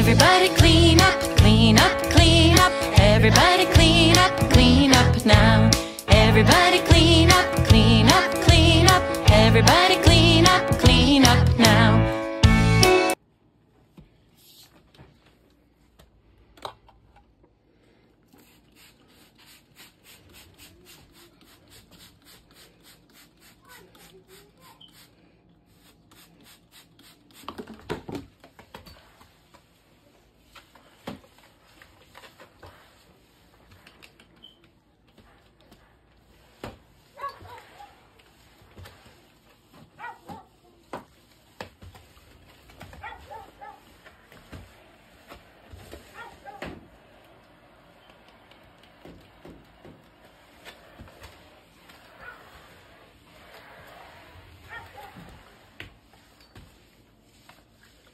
Everybody clean up, clean up, clean up. Everybody clean up now. Everybody clean up, clean up, clean up. Everybody clean up, clean up.